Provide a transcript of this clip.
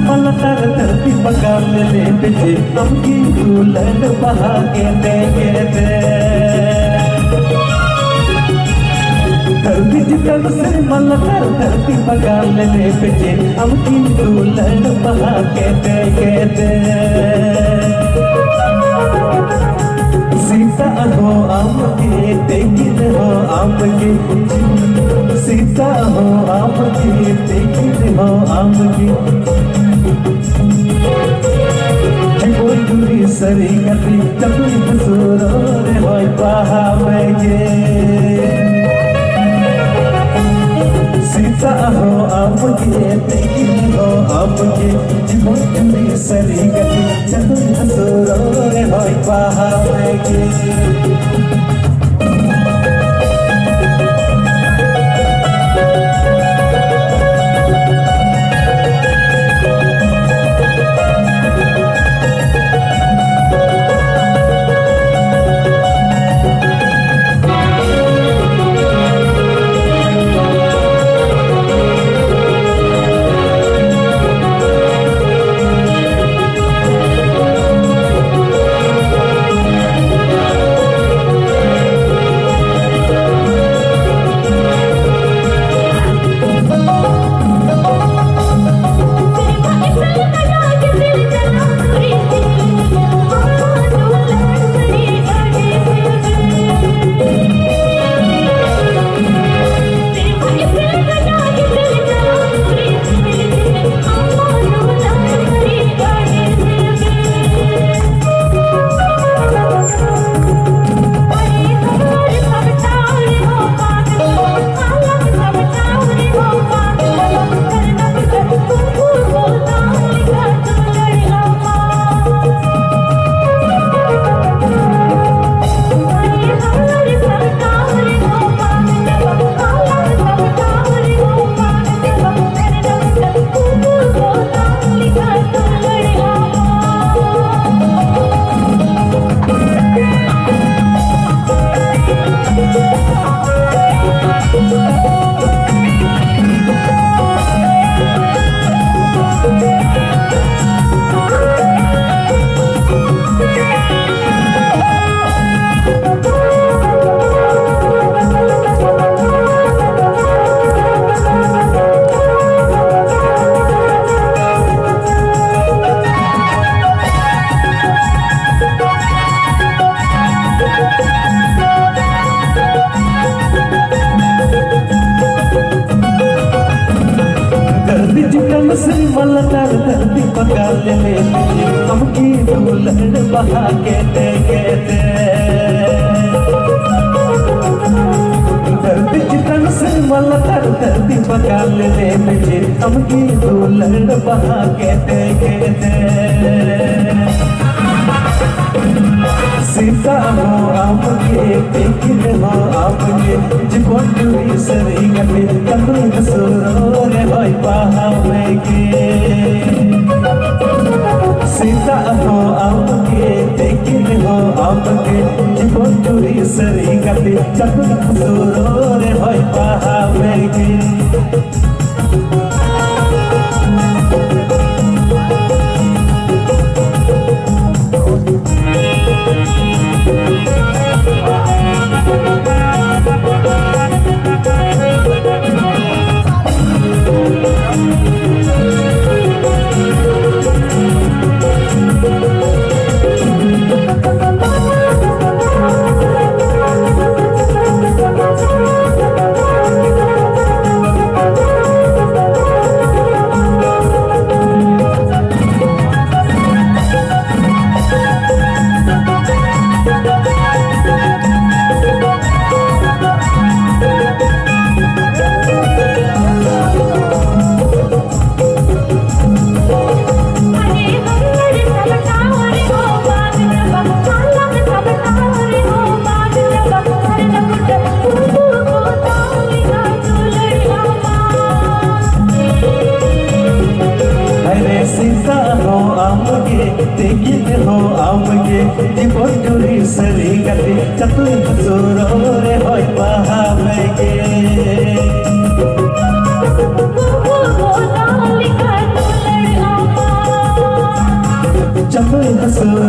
मलतर धरती पका ले पिछे हमकी दुल्हन बहा के दे धरती जितन से मलतर धरती पका ले पिछे हमकी दुल्हन बहा के दे सीता हो आम के तेगिन हो आम के सीता हो आम के तेगिन हो आम के कोई दूरी सरी गति तभी बसुरो रे होय पहा मेगे सीता हो आम के तेगिन हो आम के कोई दूरी सरी गति तभी बसुरो रे होय पहा मेगे मलतर धरती पका ले हमकी दुल्हन बहा के दे धरती जितन से मलतर धरती पका ले हमकी दुल्हन बहा के दे सीता हो आम के तेगिन हो आम के जिको दूरी सरी गति तभी बसुरो रे होय पहा मेगे सीता हो आम के तेगिन हो आम के जिको दूरी सरी गति तभी बसुरो रे होय पहा मेगे तेगिन हो आम के जिको दूरी सरी गति तभी बसुरो रे होय पहा मेगे সুর